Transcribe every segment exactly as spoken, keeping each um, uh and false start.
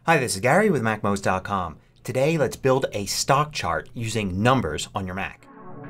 Hi, this is Gary with Mac most dot com. Today let's build a stock chart using numbers on your Mac.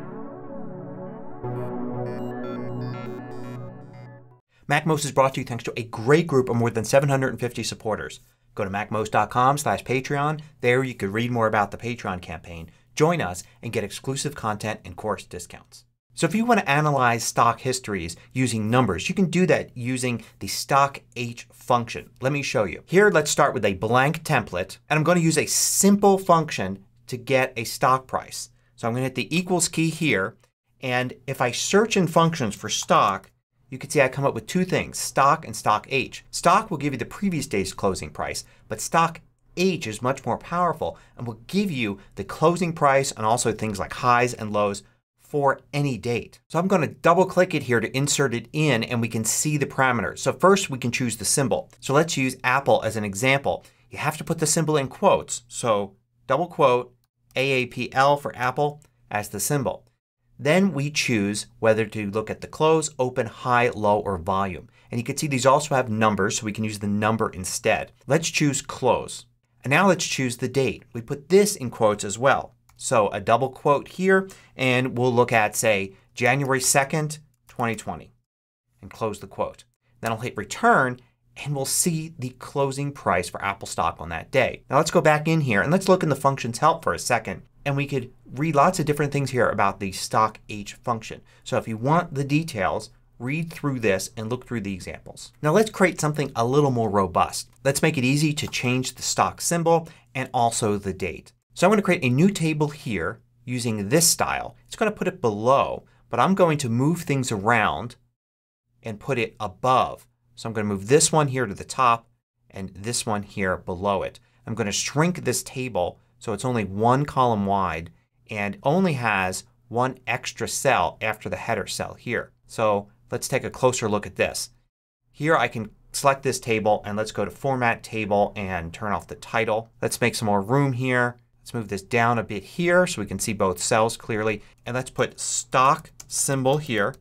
MacMost is brought to you thanks to a great group of more than seven hundred fifty supporters. Go to Mac most dot com slash Patreon. There you can read more about the Patreon campaign, join us, and get exclusive content and course discounts. So if you want to analyze stock histories using numbers, you can do that using the stock H function. Let me show you. Here let's start with a blank template and I'm going to use a simple function to get a stock price. So I'm going to hit the equals key here, and if I search in functions for stock, you can see I come up with two things, stock and stock H. Stock will give you the previous day's closing price, but stock H is much more powerful and will give you the closing price and also things like highs and lows for any date. So I'm going to double click it here to insert it in and we can see the parameters. So first we can choose the symbol. So let's use Apple as an example. You have to put the symbol in quotes. So double quote A A P L for Apple as the symbol. Then we choose whether to look at the close, open, high, low, or volume. And you can see these also have numbers, so we can use the number instead. Let's choose close. And now let's choose the date. We put this in quotes as well. So a double quote here and we'll look at, say, January second, twenty twenty and close the quote. Then I'll hit return and we'll see the closing price for Apple stock on that day. Now let's go back in here and let's look in the functions help for a second. And we could read lots of different things here about the stock H function. So if you want the details, read through this and look through the examples. Now let's create something a little more robust. Let's make it easy to change the stock symbol and also the date. So I'm going to create a new table here using this style. It's going to put it below, but I'm going to move things around and put it above. So I'm going to move this one here to the top and this one here below it. I'm going to shrink this table so it's only one column wide and only has one extra cell after the header cell here. So let's take a closer look at this. Here I can select this table and let's go to Format Table and turn off the title. Let's make some more room here. Let's move this down a bit here so we can see both cells clearly. And let's put stock symbol here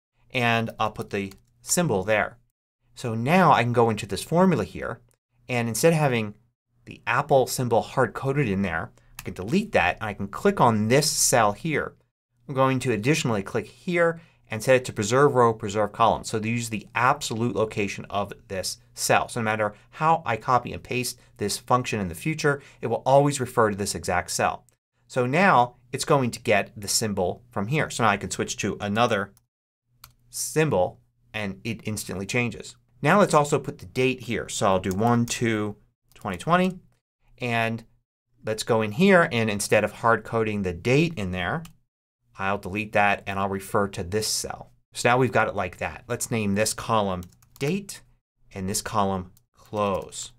and I'll put the symbol there. So now I can go into this formula here and instead of having the Apple symbol hard coded in there, I can delete that and I can click on this cell here. I'm going to additionally click here and set it to preserve row, preserve column. So to use the absolute location of this cell. So no matter how I copy and paste this function in the future, it will always refer to this exact cell. So now it's going to get the symbol from here. So now I can switch to another symbol and it instantly changes. Now let's also put the date here. So I'll do one two twenty twenty and let's go in here and instead of hard coding the date in there, I'll delete that and I'll refer to this cell. So now we've got it like that. Let's name this column date and this column close.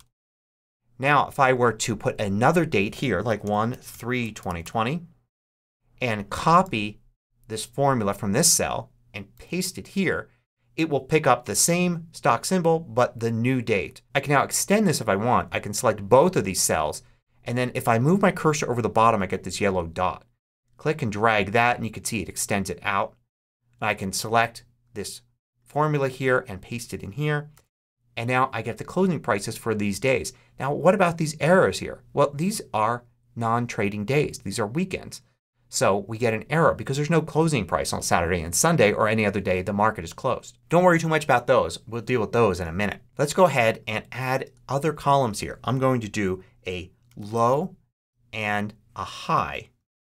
Now if I were to put another date here like one three twenty twenty and copy this formula from this cell and paste it here, it will pick up the same stock symbol but the new date. I can now extend this if I want. I can select both of these cells and then if I move my cursor over the bottom I get this yellow dot. Click and drag that and you can see it extends it out. I can select this formula here and paste it in here. And now I get the closing prices for these days. Now what about these errors here? Well, these are non-trading days. These are weekends. So we get an error because there's no closing price on Saturday and Sunday or any other day the market is closed. Don't worry too much about those. We'll deal with those in a minute. Let's go ahead and add other columns here. I'm going to do a low and a high.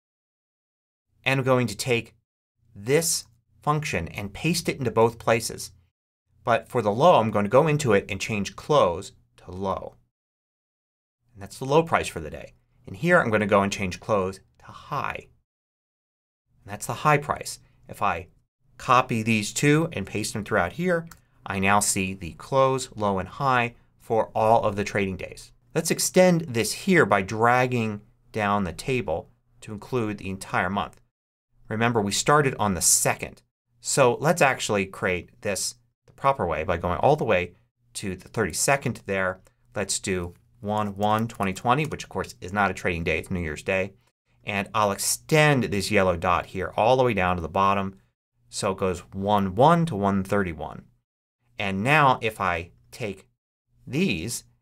And I'm going to take this function and paste it into both places. But for the low I'm going to go into it and change close to low. And that's the low price for the day. And here I'm going to go and change close to high. And that's the high price. If I copy these two and paste them throughout here, I now see the close, low, and high for all of the trading days. Let's extend this here by dragging down the table to include the entire month. Remember we started on the second. So let's actually create this the proper way by going all the way to the thirty-second there. Let's do one one twenty twenty, which of course is not a trading day. It's New Year's Day. And I'll extend this yellow dot here all the way down to the bottom. So it goes one one to one thirty-one. And now if I take these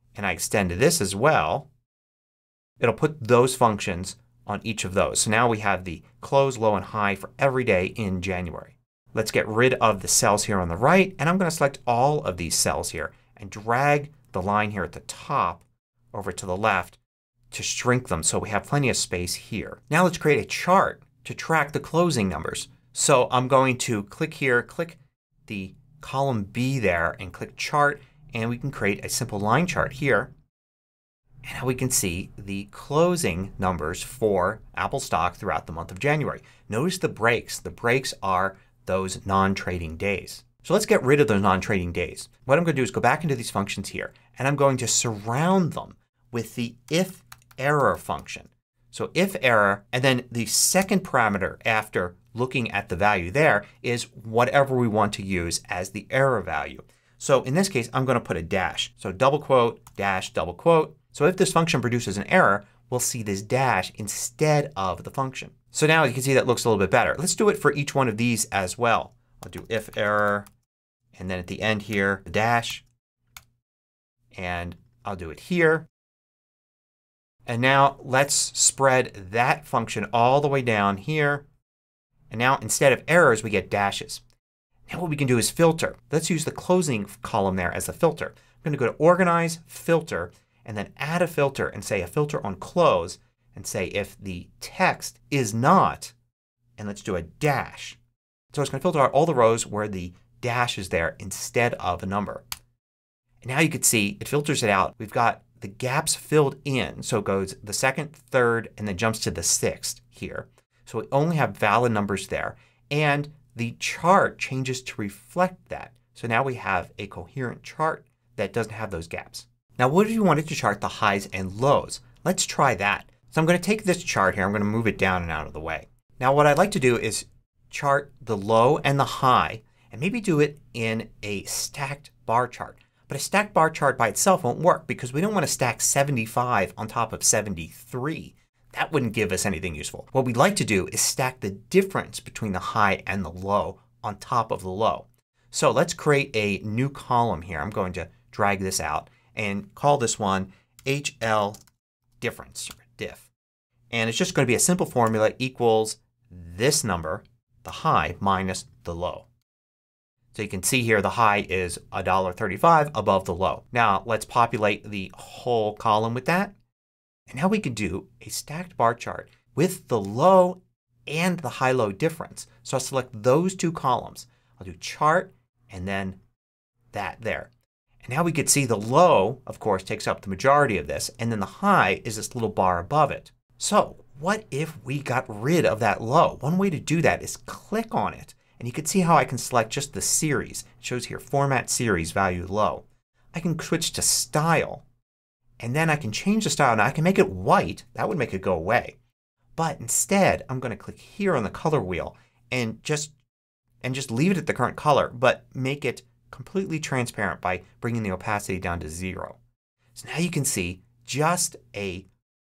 and I extend this as well, it'll put those functions on each of those. So now we have the close, low, and high for every day in January. Let's get rid of the cells here on the right, and I'm going to select all of these cells here and drag the line here at the top over to the left to shrink them so we have plenty of space here. Now let's create a chart to track the closing numbers. So I'm going to click here, click the column B there and click Chart, and we can create a simple line chart here. And now we can see the closing numbers for Apple stock throughout the month of January. Notice the breaks. The breaks are those non-trading days. So let's get rid of those non-trading days. What I'm going to do is go back into these functions here and I'm going to surround them with the if error function. So if error, and then the second parameter after looking at the value there is whatever we want to use as the error value. So in this case I'm going to put a dash. So double quote, dash, double quote. So if this function produces an error, we'll see this dash instead of the function. So now you can see that looks a little bit better. Let's do it for each one of these as well. I'll do if error, and then at the end here the dash, and I'll do it here. And now let's spread that function all the way down here. And now instead of errors we get dashes. Now what we can do is filter. Let's use the closing column there as the filter. I'm going to go to Organize, Filter, and then add a filter and say a filter on close and say if the text is not, and let's do a dash. So it's going to filter out all the rows where the dash is there instead of a number. And now you can see it filters it out. We've got the gaps filled in. So it goes the second, third, and then jumps to the sixth here. So we only have valid numbers there. And the chart changes to reflect that. So now we have a coherent chart that doesn't have those gaps. Now what if you wanted to chart the highs and lows? Let's try that. So I'm going to take this chart here. I'm going to move it down and out of the way. Now what I'd like to do is chart the low and the high and maybe do it in a stacked bar chart. But a stacked bar chart by itself won't work because we don't want to stack seventy-five on top of seventy-three. That wouldn't give us anything useful. What we'd like to do is stack the difference between the high and the low on top of the low. So let's create a new column here. I'm going to drag this out and call this one H L difference, or diff. And it's just going to be a simple formula equals this number, the high, minus the low. So you can see here the high is one dollar thirty-five above the low. Now let's populate the whole column with that. And now we can do a stacked bar chart with the low and the high-low difference. So I'll select those two columns. I'll do chart and then that there. And now we can see the low, of course, takes up the majority of this, and then the high is this little bar above it. So what if we got rid of that low? One way to do that is click on it. And you can see how I can select just the series. It shows here Format Series Value Low. I can switch to Style. And then I can change the style. Now I can make it white. That would make it go away. But instead I'm going to click here on the color wheel and just, and just leave it at the current color but make it completely transparent by bringing the opacity down to zero. So now you can see just a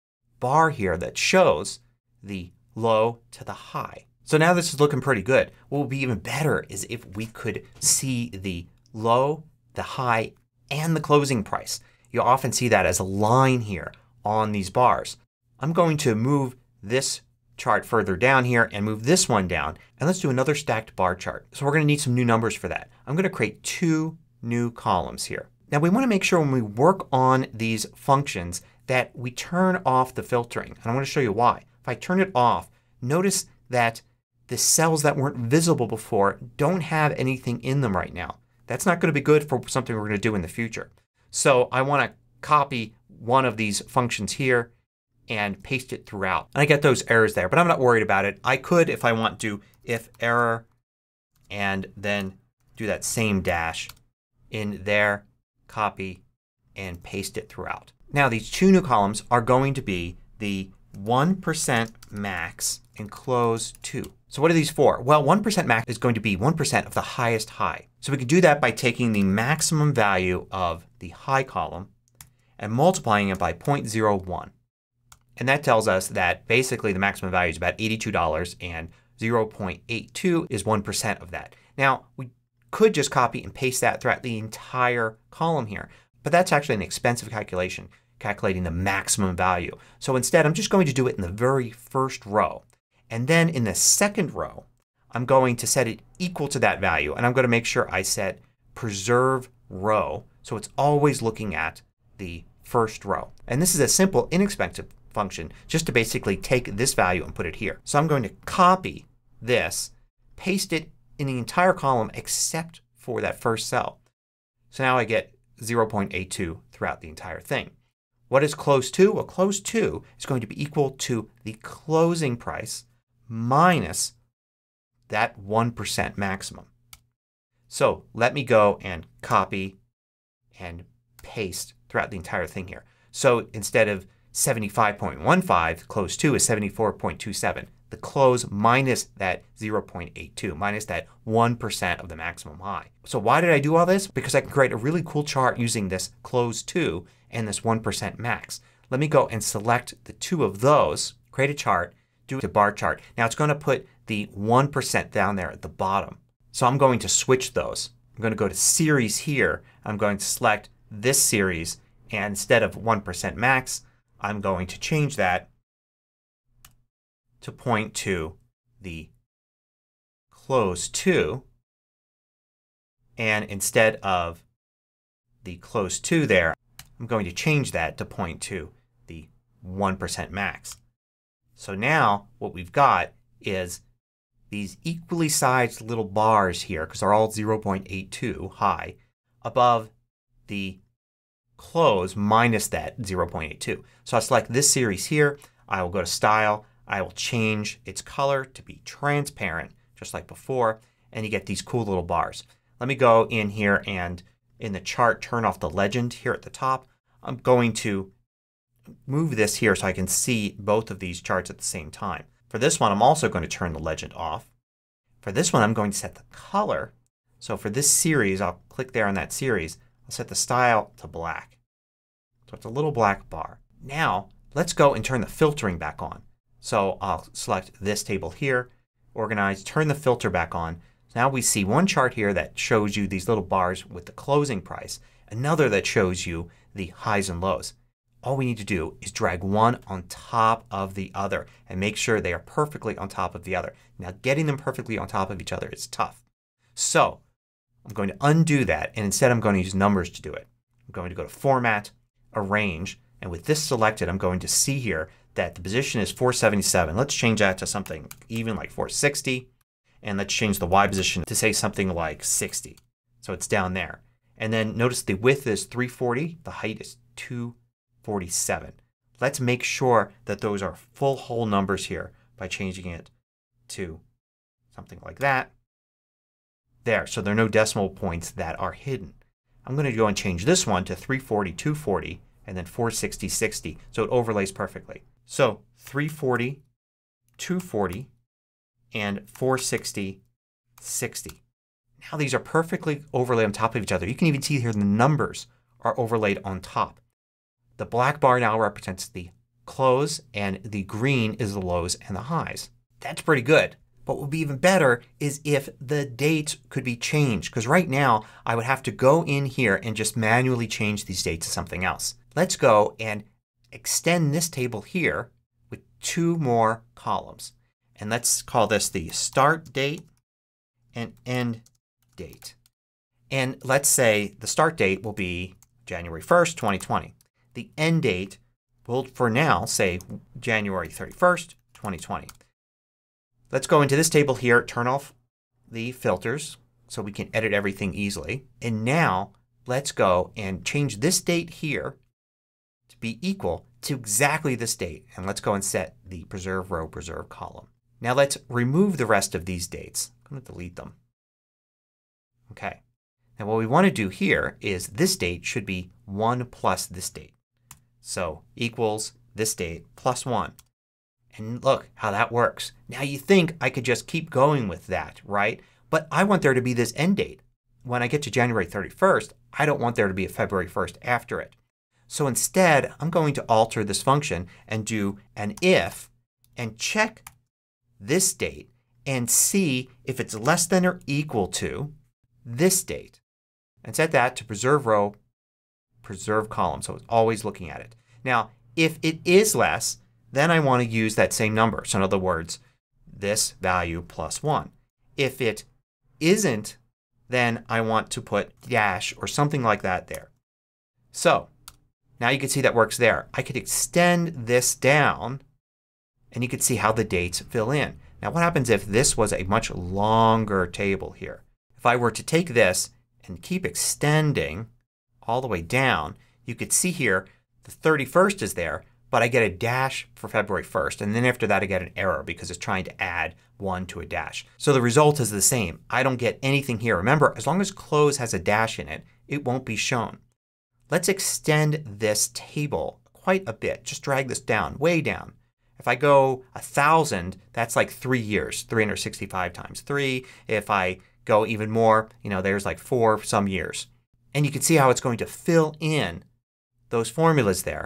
bar here that shows the low to the high. So now this is looking pretty good. What would be even better is if we could see the low, the high, and the closing price. You'll often see that as a line here on these bars. I'm going to move this chart further down here and move this one down. And let's do another stacked bar chart. So we're going to need some new numbers for that. I'm going to create two new columns here. Now we want to make sure when we work on these functions that we turn off the filtering. And I want to show you why. If I turn it off, notice that the cells that weren't visible before don't have anything in them right now. That's not going to be good for something we're going to do in the future. So I want to copy one of these functions here and paste it throughout. And I get those errors there, but I'm not worried about it. I could, if I want to, if error and then do that same dash in there, copy, and paste it throughout. Now these two new columns are going to be the one percent max and close two. So what are these for? Well, one percent max is going to be one percent of the highest high. So we can do that by taking the maximum value of the high column and multiplying it by zero point zero one. And that tells us that basically the maximum value is about eighty-two dollars and zero point eight two is one percent of that. Now we could just copy and paste that throughout the entire column here. But that's actually an expensive calculation, calculating the maximum value. So instead I'm just going to do it in the very first row. And then in the second row I'm going to set it equal to that value. And I'm going to make sure I set preserve row so it's always looking at the first row. And this is a simple, inexpensive function just to basically take this value and put it here. So I'm going to copy this, paste it in the entire column except for that first cell. So now I get zero point eight two throughout the entire thing. What is close to? Well, close to is going to be equal to the closing price minus that one percent maximum. So let me go and copy and paste throughout the entire thing here. So instead of seventy-five point one five, close to is seventy-four point two seven. The close minus that zero point eight two, minus that one percent of the maximum high. So why did I do all this? Because I can create a really cool chart using this close to and this one percent max. Let me go and select the two of those, create a chart, do a bar chart. Now it's going to put the one percent down there at the bottom. So I'm going to switch those. I'm going to go to series here. I'm going to select this series and instead of one percent max I'm going to change that to point to the close to, and instead of the close to there I'm going to change that to point to the one percent max. So now what we've got is these equally sized little bars here because they're all zero point eight two high above the close minus that zero point eight two. So I'll select this series here. I will go to Style. I will change its color to be transparent just like before and you get these cool little bars. Let me go in here and in the chart turn off the legend here at the top. I'm going to move this here so I can see both of these charts at the same time. For this one I'm also going to turn the legend off. For this one I'm going to set the color. So for this series I'll click there on that series. I'll set the style to black. So it's a little black bar. Now let's go and turn the filtering back on. So I'll select this table here, organize, turn the filter back on. Now we see one chart here that shows you these little bars with the closing price. Another that shows you the highs and lows. All we need to do is drag one on top of the other and make sure they are perfectly on top of the other. Now getting them perfectly on top of each other is tough. So I'm going to undo that and instead I'm going to use numbers to do it. I'm going to go to Format, Arrange, and with this selected I'm going to see here that the position is four seventy-seven. Let's change that to something even like four sixty and let's change the Y position to say something like sixty. So it's down there. And then notice the width is three forty. The height is two forty-seven. Let's make sure that those are full whole numbers here by changing it to something like that. There. So there are no decimal points that are hidden. I'm going to go and change this one to three forty, two forty, and then four sixty, sixty. So it overlays perfectly. So three forty, two forty, and four sixty, sixty. Now these are perfectly overlaid on top of each other. You can even see here the numbers are overlaid on top. The black bar now represents the close and the green is the lows and the highs. That's pretty good. But what would be even better is if the dates could be changed because right now I would have to go in here and just manually change these dates to something else. Let's go and extend this table here with two more columns. And let's call this the start date and end date. And let's say the start date will be January first, twenty twenty. The end date will for now say January thirty-first, twenty twenty. Let's go into this table here, turn off the filters so we can edit everything easily. And now let's go and change this date here to be equal to exactly this date. And let's go and set the preserve row, preserve column. Now let's remove the rest of these dates. I'm going to delete them. Okay. Now what we want to do here is this date should be one plus this date. So equals this date plus one. And look how that works. Now you think I could just keep going with that, right? But I want there to be this end date. When I get to January thirty-first, I don't want there to be a February first after it. So instead I'm going to alter this function and do an if and check this date and see if it's less than or equal to this date. And set that to preserve row, preserve column. So it's always looking at it. Now if it is less, then I want to use that same number. So in other words, this value plus one. If it isn't, then I want to put dash or something like that there. So now you can see that works there. I could extend this down and you can see how the dates fill in. Now what happens if this was a much longer table here? If I were to take this and keep extending all the way down, you could see here the thirty-first is there, but I get a dash for February first, and then after that I get an error because it's trying to add one to a dash. So the result is the same. I don't get anything here. Remember, as long as close has a dash in it, it won't be shown. Let's extend this table quite a bit. Just drag this down, way down. If I go a thousand, that's like three years. three hundred sixty-five times three. If I go even more, you know, there's like four some years. And you can see how it's going to fill in those formulas there.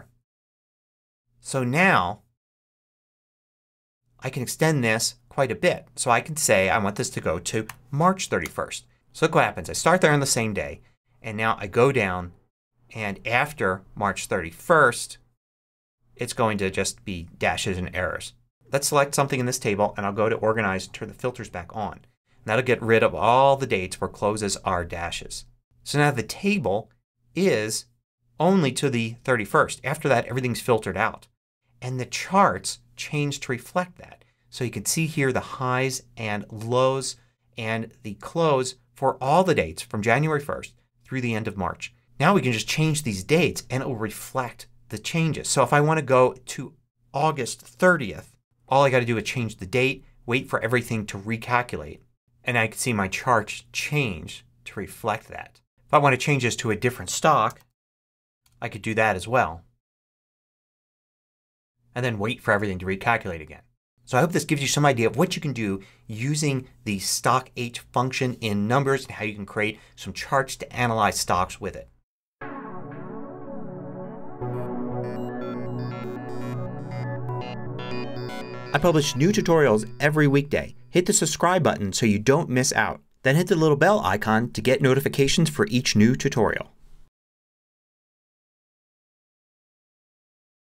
So now I can extend this quite a bit. So I can say I want this to go to March thirty-first. So look what happens. I start there on the same day and now I go down, and after March thirty-first it's going to just be dashes and errors. Let's select something in this table and I'll go to Organize and turn the filters back on. And that'll get rid of all the dates where closes are dashes. So now the table is only to the thirty-first. After that everything's filtered out. And the charts change to reflect that. So you can see here the highs and lows and the close for all the dates from January first through the end of March. Now we can just change these dates and it will reflect the changes. So if I want to go to August thirtieth, all I got to do is change the date, wait for everything to recalculate, and I can see my charts change to reflect that. If I want to change this to a different stock, I could do that as well. And then wait for everything to recalculate again. So I hope this gives you some idea of what you can do using the stock H function in Numbers and how you can create some charts to analyze stocks with it. I publish new tutorials every weekday. Hit the subscribe button so you don't miss out. Then hit the little bell icon to get notifications for each new tutorial.